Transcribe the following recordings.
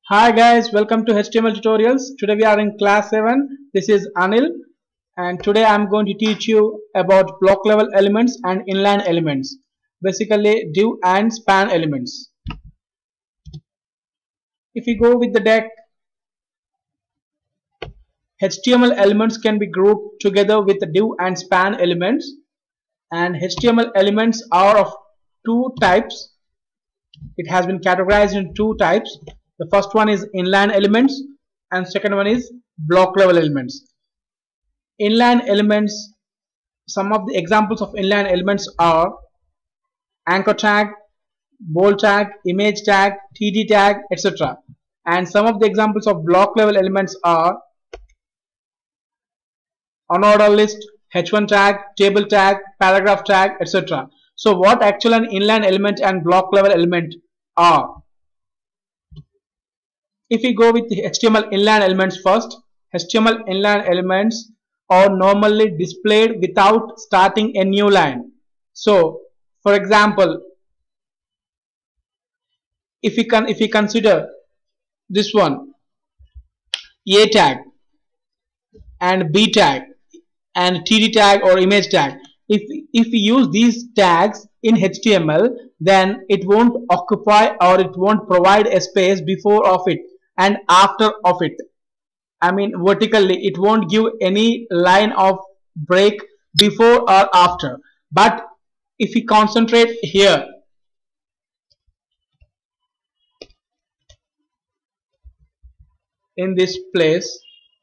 Hi guys, welcome to HTML tutorials. Today we are in class 7. This is Anil and today I am going to teach you about block level elements and inline elements. Basically div and span elements. If we go with the deck, HTML elements can be grouped together with the div and span elements, and HTML elements are of two types. It has been categorized in two types. The first one is inline elements and second one is block level elements. Inline elements, some of the examples of inline elements are anchor tag, bold tag, image tag, td tag, etc. And some of the examples of block level elements are unordered list, h1 tag, table tag, paragraph tag, etc. So what actually an inline element and block level element are? If we go with the HTML inline elements first, HTML inline elements are normally displayed without starting a new line. So, for example, if we consider this one, A tag and B tag and TD tag or image tag, if we use these tags in HTML, then it won't occupy or it won't provide a space before of it and after of it. I mean vertically, it won't give any line of break before or after. But if we concentrate here, in this place,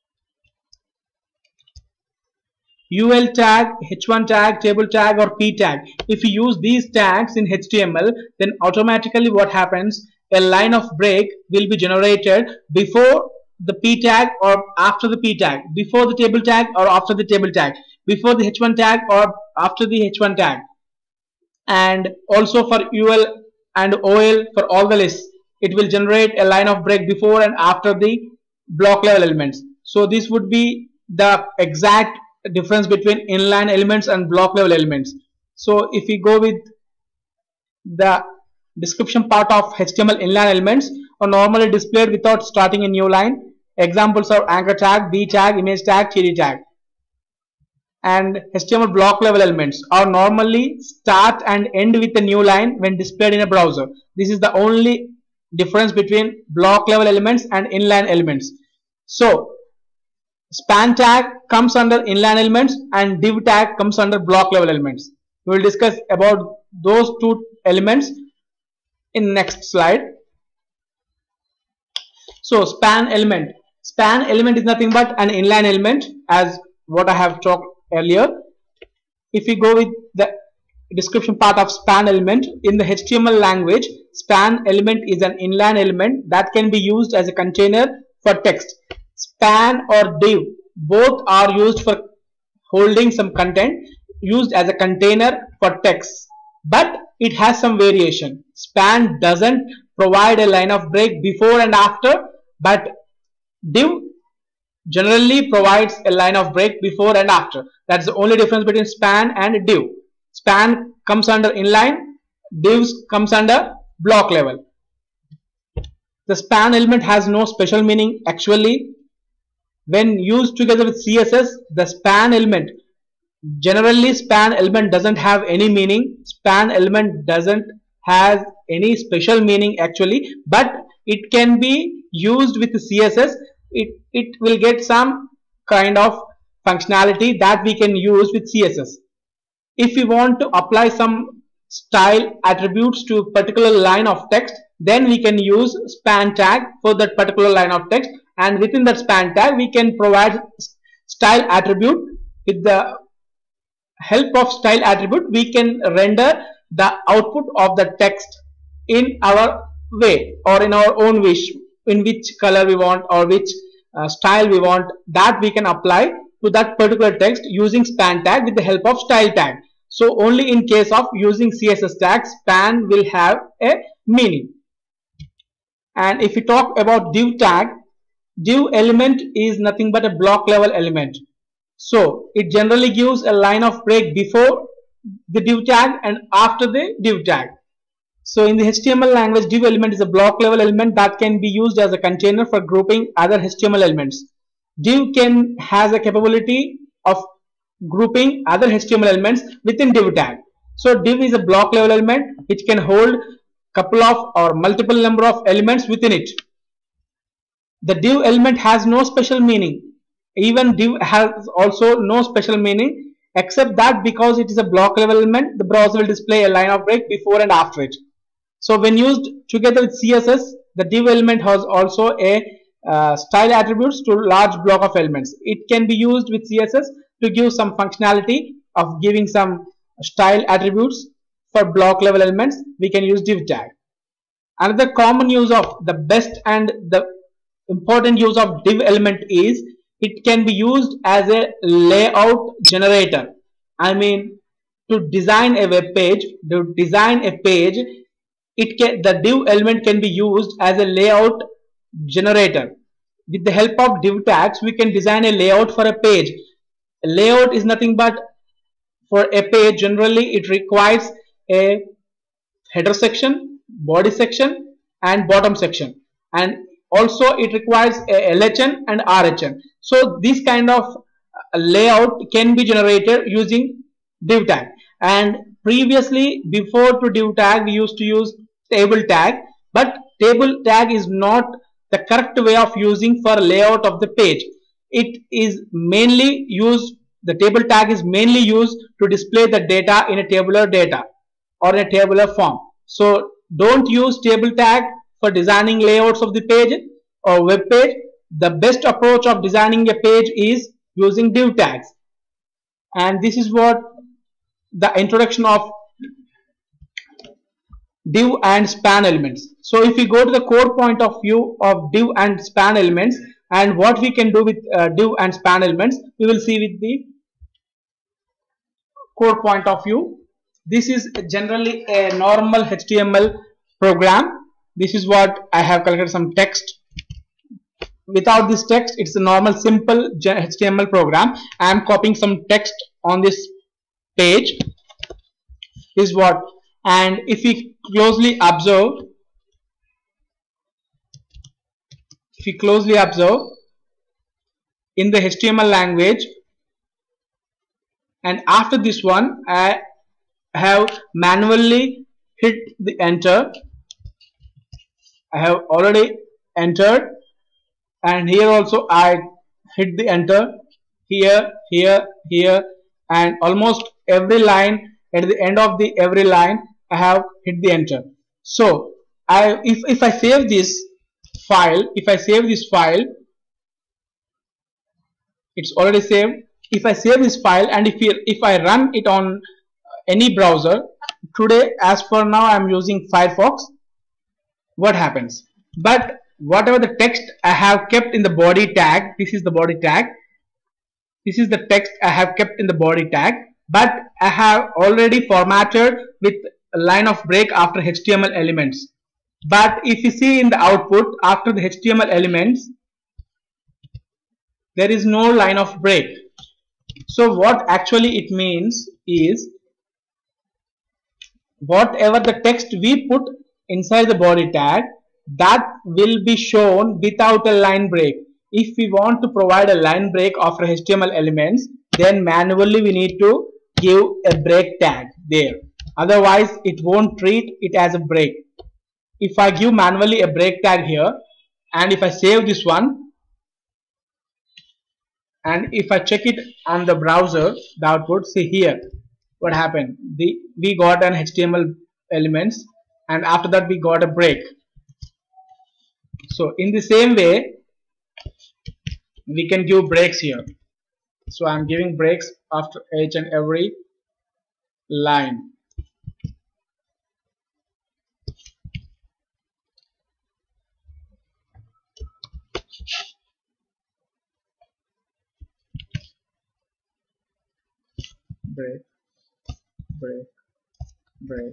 UL tag, H1 tag, table tag or P tag, if you use these tags in HTML, then automatically what happens, a line of break will be generated before the P tag or after the P tag, before the table tag or after the table tag, before the H1 tag or after the H1 tag, and also for UL and OL for all the lists, it will generate a line of break before and after the block level elements. So this would be the exact difference between inline elements and block level elements. So if we go with the description part of HTML inline elements are normally displayed without starting a new line. Examples are anchor tag, B tag, image tag, TD tag. And HTML block level elements are normally start and end with a new line when displayed in a browser. This is the only difference between block level elements and inline elements. So span tag comes under inline elements and div tag comes under block level elements. We will discuss about those two elements in next slide. So span element is nothing but an inline element, as what I have talked earlier. If we go with the description part of span element, in the HTML language, span element is an inline element that can be used as a container for text. Span or div both are used for holding some content, used as a container for text, but it has some variation. Span doesn't provide a line of break before and after, but div generally provides a line of break before and after. That's the only difference between span and div. Span comes under inline, divs comes under block level. The span element has no special meaning actually. When used together with CSS, the span element, generally span element doesn't have any meaning. Span element doesn't have any special meaning actually, but it can be used with CSS. It will get some kind of functionality that we can use with CSS. If we want to apply some style attributes to a particular line of text, then we can use span tag for that particular line of text, and within that span tag we can provide style attribute. With the help of style attribute, we can render the output of the text in our way or in our own wish, in which color we want or which style we want, that we can apply to that particular text using span tag with the help of style tag. So only in case of using CSS tag, span will have a meaning. And if we talk about div tag, div element is nothing but a block level element. So it generally gives a line of break before the div tag and after the div tag. So in the HTML language, div element is a block level element that can be used as a container for grouping other HTML elements. Div has a capability of grouping other HTML elements within div tag. So div is a block level element which can hold couple of or multiple number of elements within it. The div element has no special meaning. Even div has also no special meaning, except that because it is a block level element, the browser will display a line of break before and after it. So when used together with CSS, the div element has also a style attributes to large block of elements. It can be used with CSS to give some functionality of giving some style attributes for block level elements. We can use div tag. Another common use of the best and the important use of div element is it can be used as a layout generator. I mean, to design a web page, the div element can be used as a layout generator. With the help of div tags, we can design a layout for a page. A layout is nothing but, for a page, generally it requires a header section, body section and bottom section, and also it requires a LHN and RHN. So this kind of layout can be generated using div tag. And previously, before to div tag, we used to use table tag, but table tag is not the correct way of using for layout of the page. It is mainly used, the table tag is mainly used to display the data in a tabular data or in a tabular form. So don't use table tag for designing layouts of the page or web page. The best approach of designing a page is using div tags. And this is what the introduction of div and span elements. So if we go to the core point of view of div and span elements and what we can do with div and span elements, we will see with the core point of view. This is generally a normal HTML program. This is what I have collected some text. Without this text, it's a normal simple HTML program. I am copying some text on this page. Is what, and if we closely observe, in the HTML language, and after this one I have manually hit the enter. I have already entered, and here also I hit the enter, here, and almost every line, at the end of the every line I have hit the enter. So if I save this file, it's already saved. If I save this file and if I run it on any browser, today as for now I am using Firefox, what happens? But whatever the text I have kept in the body tag, this is the body tag, this is the text I have kept in the body tag, but I have already formatted with a line of break after HTML elements. But if you see in the output, after the HTML elements, there is no line of break. So what actually it means is, whatever the text we put inside the body tag, that will be shown without a line break. If we want to provide a line break after HTML elements, then manually we need to give a break tag there. Otherwise it won't treat it as a break. If I give manually a break tag here, and if I save this one, and if I check it on the browser, the output, see here what happened. We got an HTML elements, and after that we got a break. So in the same way we can give breaks here. So I am giving breaks after each and every line. Break, break, break,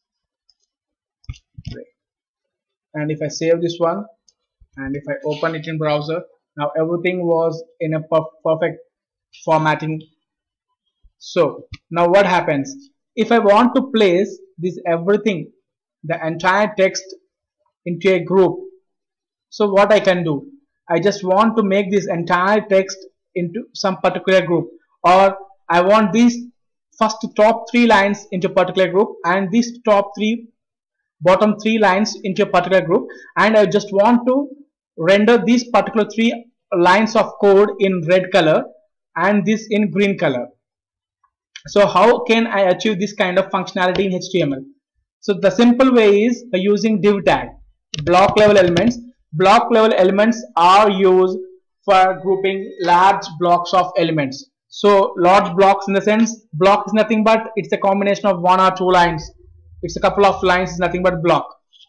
break. And if I save this one and if I open it in browser, now everything was in a perfect formatting. So now what happens? If I want to place this everything the entire text into a group. So what I can do, I just want to make this entire text into some particular group, or I want these first top 3 lines into a particular group and these bottom 3 lines into a particular group, and I just want to render these particular 3 lines of code in red color and this in green color. So how can I achieve this kind of functionality in HTML? So the simple way is by using div tag, block level elements. Block level elements are used for grouping large blocks of elements. So large blocks, in the sense, block is nothing but it's a combination of 1 or 2 lines. It's a couple of lines, is nothing but block.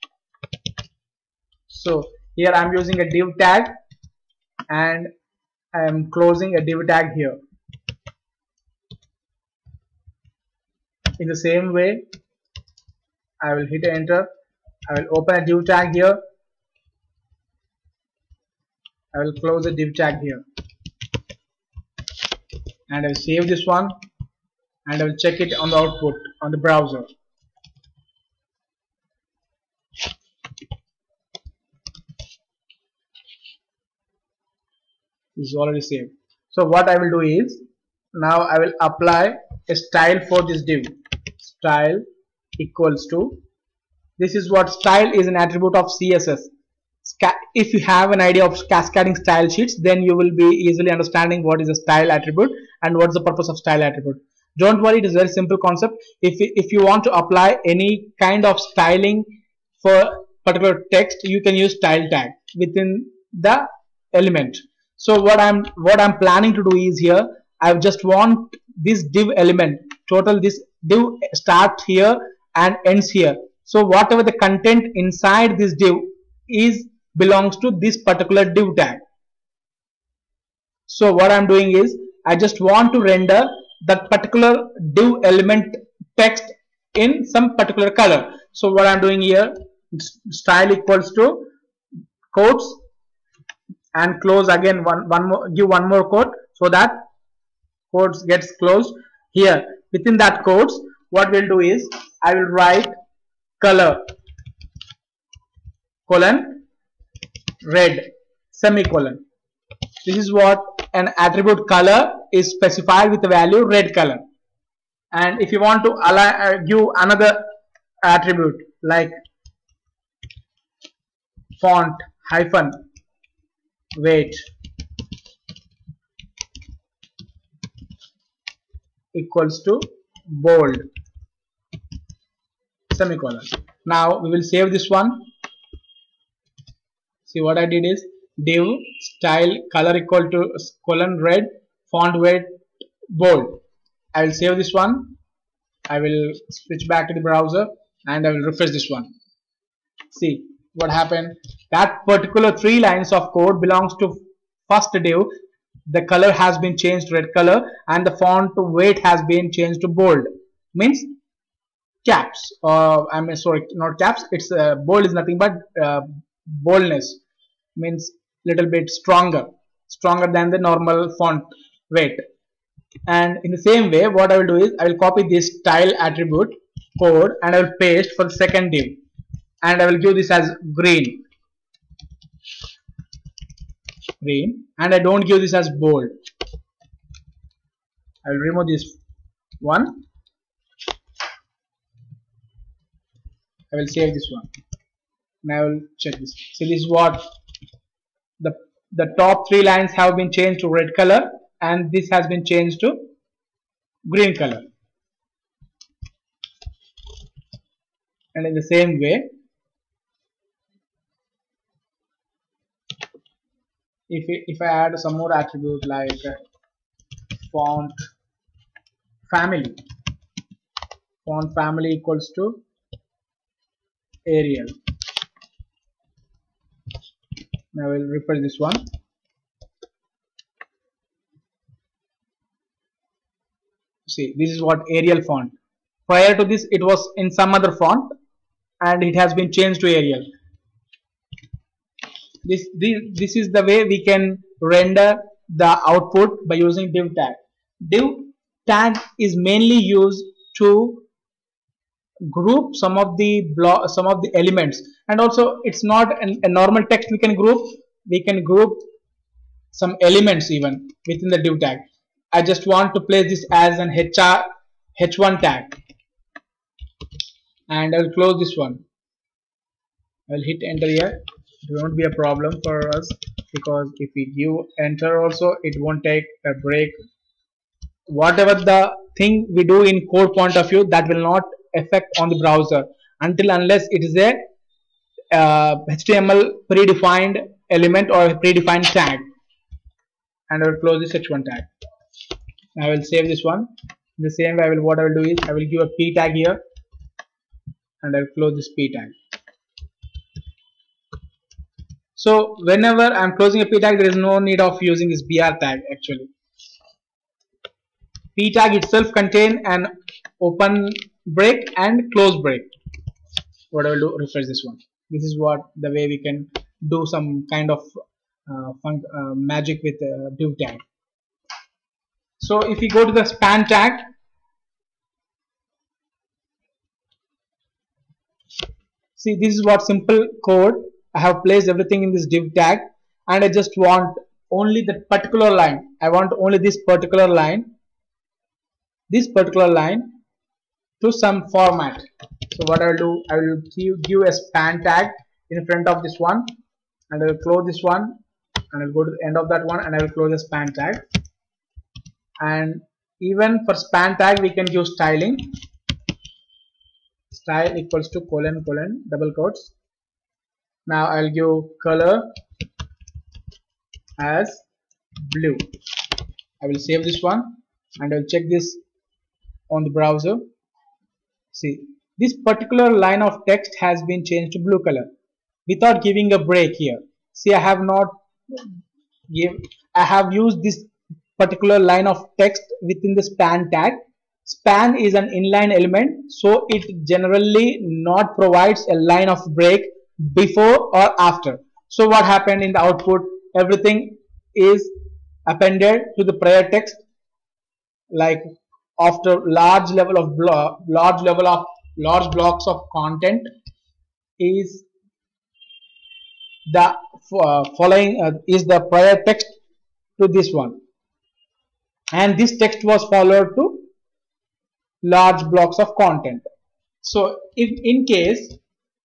So here I am using a div tag and I am closing a div tag here. In the same way, I will hit enter. I will open a div tag here. I will close the div tag here, and I will save this one, and I will check it on the output on the browser. This is already saved. So what I will do is, now I will apply a style for this div. Style equals to, this is what style is, an attribute of CSS. If you have an idea of cascading style sheets, then you will be easily understanding what is a style attribute and what is the purpose of style attribute. Don't worry, it is a very simple concept. If you want to apply any kind of styling for particular text, you can use style tag within the element. So what I'm planning to do is, here I just want this div element, total this div start here and ends here. So whatever the content inside this div is belongs to this particular div tag. So what I'm doing is, I just want to render that particular div element text in some particular color. So what I'm doing here, style equals to quotes and close again, give one more quote, so that quotes gets closed. Here within that quotes, what we'll do is, I will write color colon red semicolon. This is what an attribute color is specified with the value red color. And if you want to give another attribute like font hyphen weight equals to bold semicolon. Now we will save this one. See, what I did is, div style color equal to colon red, font weight bold. I will save this one. I will switch back to the browser and I will refresh this one. See what happened. That particular 3 lines of code belongs to first div. The color has been changed to red color and the font weight has been changed to bold. Means caps. I mean, sorry, not caps. It's bold is nothing but boldness. Means little bit stronger than the normal font weight. And in the same way, what I will do is, I will copy this style attribute code and I will paste for the second div, and I will give this as green, and I don't give this as bold. I will remove this one. I will save this one. Now I will check this. So this is what the top 3 lines have been changed to red color and this has been changed to green color. And in the same way, if I add some more attribute like font family equals to Arial. Now I will refresh this one. See, this is what Arial font. Prior to this, it was in some other font and it has been changed to Arial. This is the way we can render the output by using div tag. Div tag is mainly used to group some of the elements, and also it's not a normal text we can group some elements even within the div tag. I just want to place this as an h1 tag, and I'll close this one. I'll hit enter here. It won't be a problem for us, because if we give enter also, it won't take a break. Whatever the thing we do in code point of view, that will not affect on the browser unless it is a HTML predefined element or a predefined tag. And I will close this h1 tag. I will save this one. In the same way, what I will do is I will give a p tag here, and I will close this p tag. So whenever I am closing a p tag, there is no need of using this br tag. Actually, p tag itself contain an open break and close break. What I will do, refresh this one. This is what the way we can do some kind of magic with div tag. So if we go to the span tag, see, this is what simple code. I have placed everything in this div tag, and I just want only that particular line. I want only this particular line to some format. So what I will do, I will give a span tag in front of this one, and I will close this one, and I will go to the end of that one, and I will close the span tag. And even for span tag, we can use styling. Style equals to colon double quotes. Now I'll give color as blue. I will save this one, and I'll check this on the browser. See, this particular line of text has been changed to blue color without giving a break here. See, I have used this particular line of text within the span tag. Span is an inline element, so it generally not provides a line of break before or after. So what happened in the output, everything is appended to the prior text, like after large blocks of content is the following is the prior text to this one, and this text was followed to large blocks of content. So if in case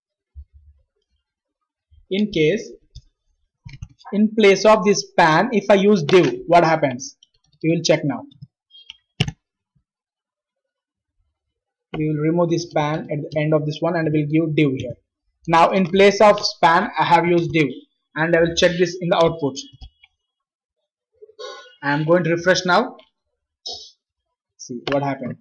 in place of this span, if I use div, what happens? We will check now. We will remove this span at the end of this one, and we will give div here. Now in place of span, I have used div, and I will check this in the output. I am going to refresh now. See what happened.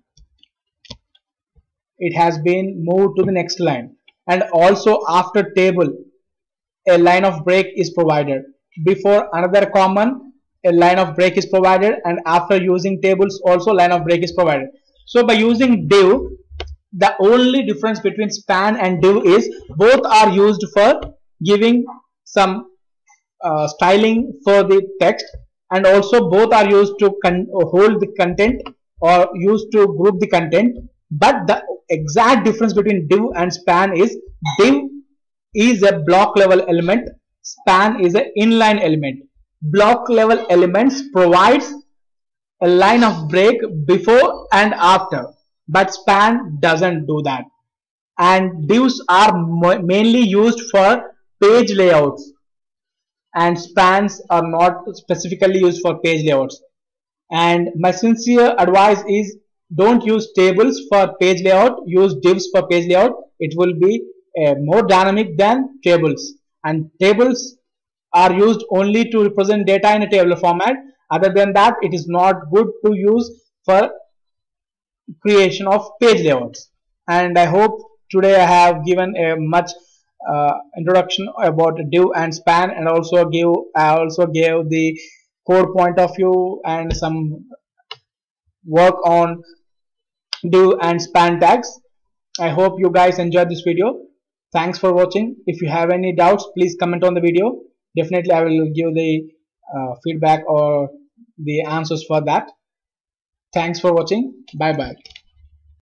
It has been moved to the next line, and also after table a line of break is provided. Before another common, a line of break is provided, and after using tables also line of break is provided. So by using div, the only difference between span and div is both are used for giving some styling for the text, and also both are used to hold the content or used to group the content. But the exact difference between div and span is div is a block level element, span is an inline element. Block level elements provides a line of break before and after, but span doesn't do that. And divs are mainly used for page layouts, and spans are not specifically used for page layouts. And my sincere advice is, don't use tables for page layout, use divs for page layout. It will be more dynamic than tables, and tables are used only to represent data in a tabular format. Other than that, it is not good to use for creation of page layouts. And I hope today I have given a much introduction about div and span, and also gave the code point of view and some work on div and span tags. I hope you guys enjoyed this video. Thanks for watching. If you have any doubts, please comment on the video. Definitely I will give the feedback or the answers for that. Thanks for watching. Bye bye.